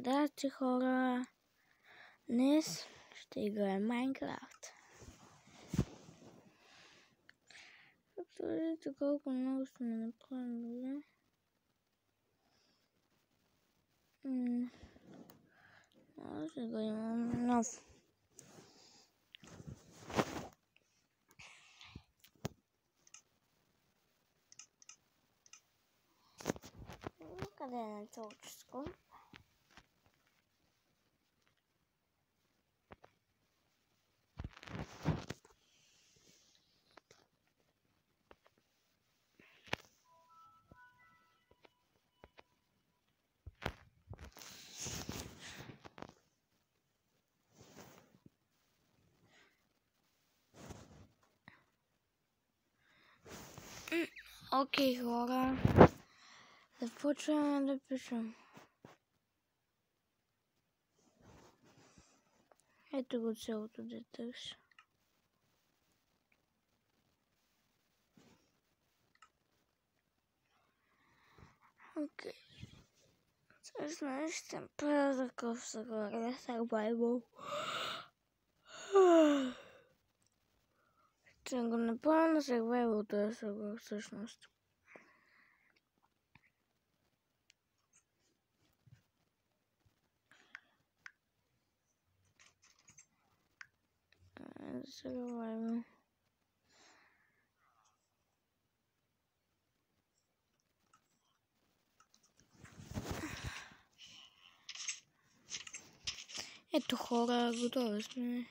Здрасти, хора! Днес ще играем Майнкрафт. Както видите колко много сме направили. Сега имам нов. Къде е на творческо? Окей, хора. Започваме да пишем. Ето го цялото детекс. Окей. Сега ще правя такъв съгласен survival. Ще го направя на survival този съглас всъщност. Survival. Ето, хора, готови сме.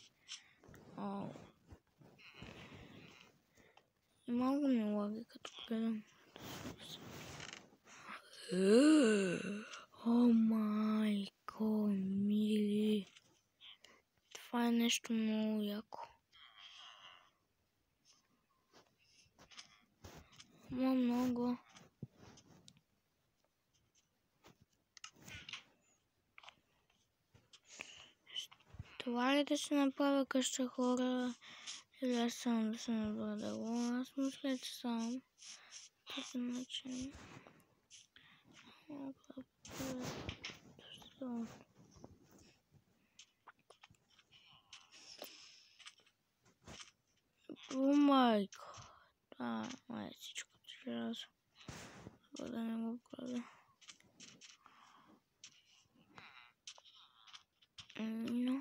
Малко ми лаги като гледам. О, майко, мили. Това е нещо много яко. Много. Това ли да се направя къща, хора? Или аз само да се набърдало? Аз мисля, че само този начин. О, майко. Това е всичко желязо. Да не го правя. Но.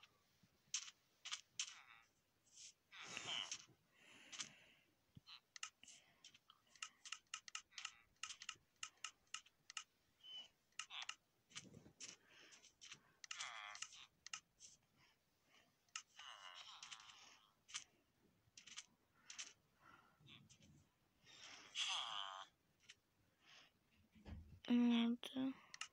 Да.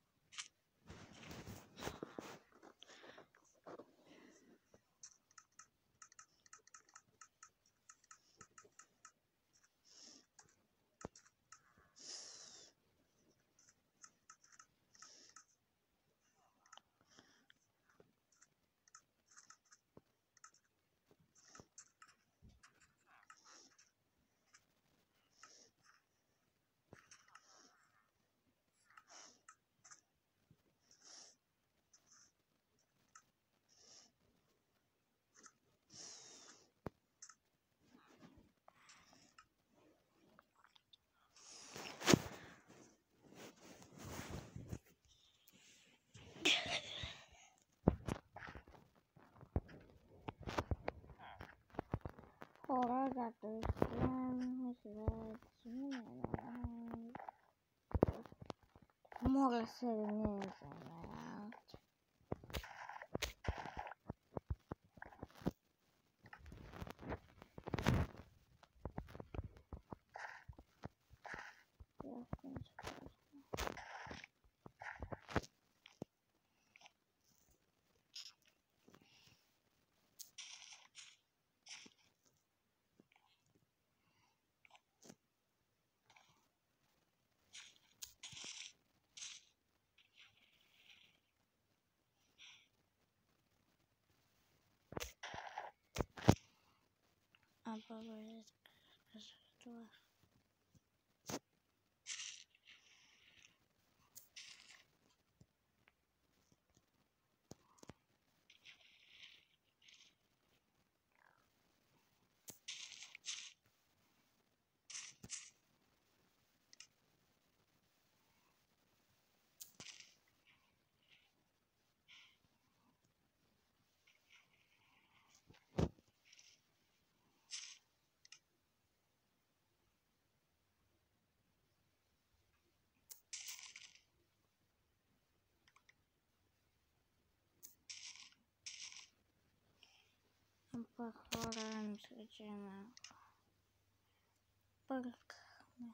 Хора, зато мога се да не знаят. Абе, това. толкова хора, мисля, че ме бъркахме.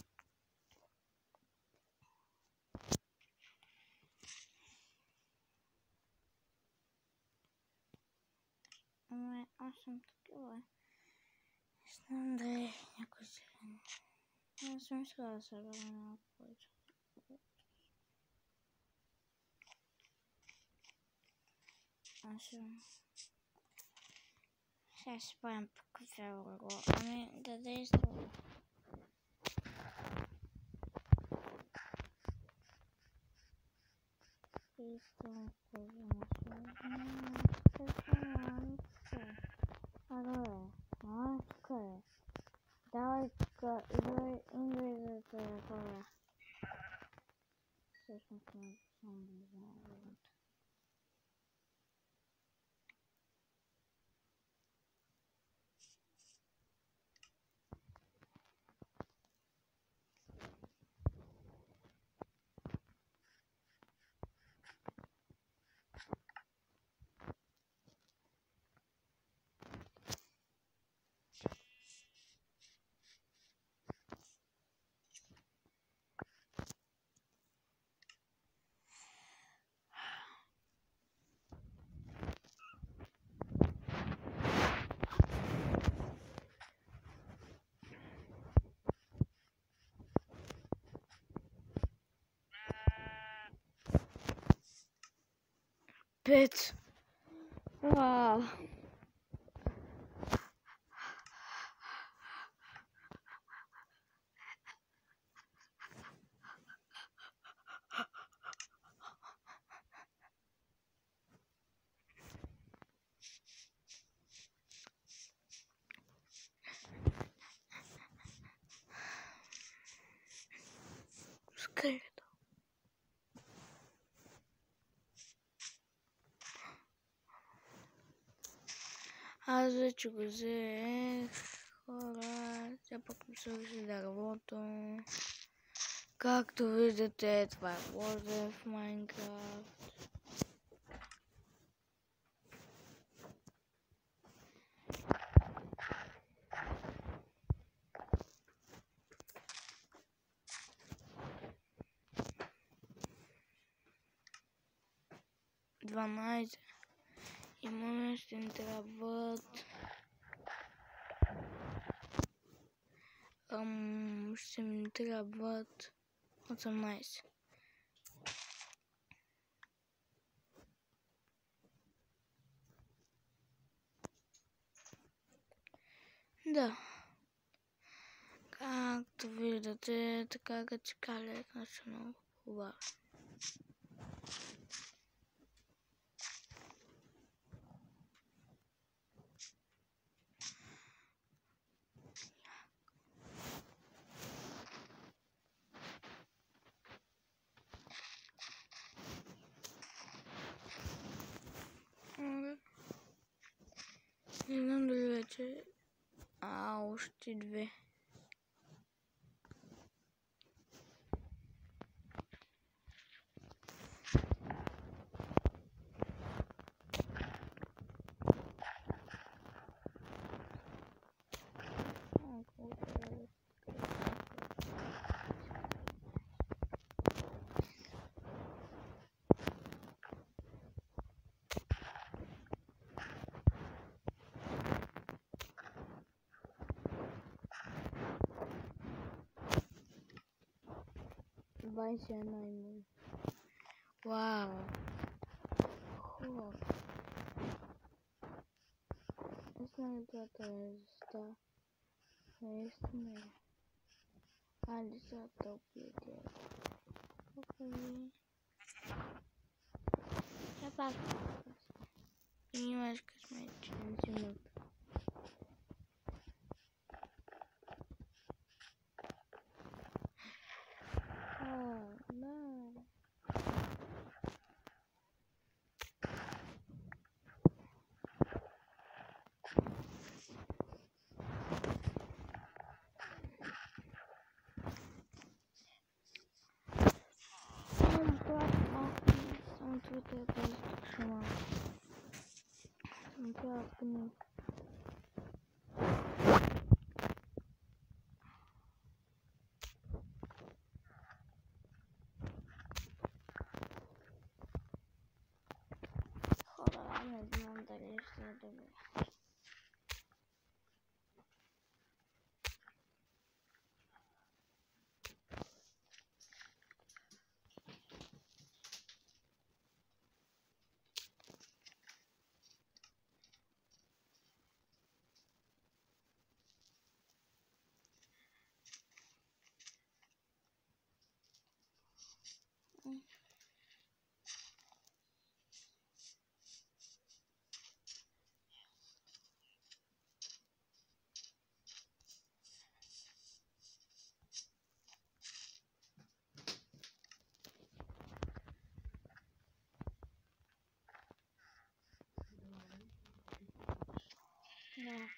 Ами, аз съм такива. Не знам дали някой зелен. Аз съм искала да събера малко повече. Аз съм... Сега си спомням по какъв го. Ами, да действа. Искам тук е. Давай тук, идвай за да хора. Всъщност не съм близо. Пет. Вау. Скелето. Аз вече го взех. Хора, сега пък ми свърши да работя. Както виждате, това е Лозе в Майнкрафт. Дванайсет. Имаме, ще ни трябват. Ще ми трябват 18. Да. Както виждате, така като калях нещо много хубаво. Не знам дали вече... още две. Двадесет имам. Вау! Хубаво. Не знам това е заста. Наистина. Али са топите. Я пак. Имаш късмет, че не си мъртв. Твоите да изключвам. Съм това Не знам дали ще е добре. Да.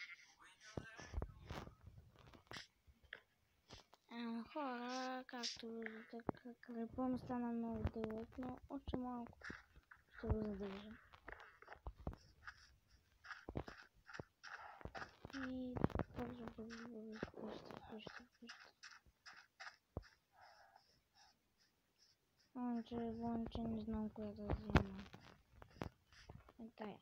Хора, както виждате, кръпъм стана много дълъг, но още малко ще го задържа. И бързо, пуща. Вонче, не знам кое да взема. Тая.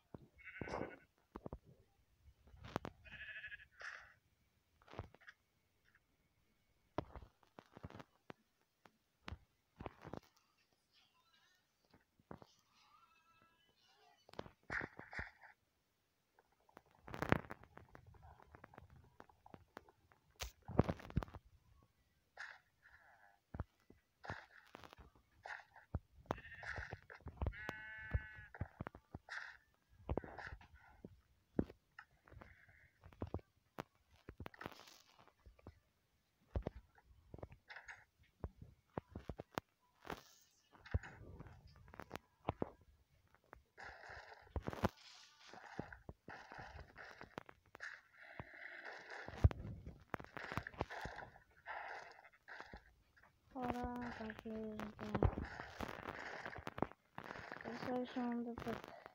Хора, както виждате, свършвам до тук.